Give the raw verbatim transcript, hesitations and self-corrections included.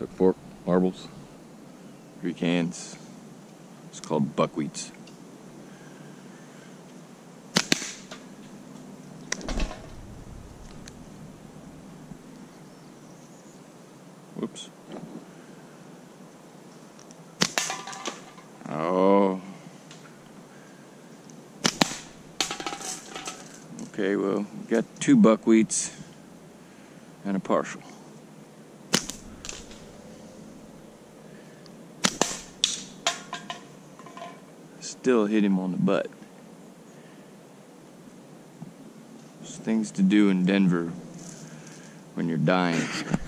Took four marbles, three cans. It's called buckwheats. Whoops. Oh. Okay, well, got two buckwheats and a partial. Still hit him on the butt. There's things to do in Denver when you're dying.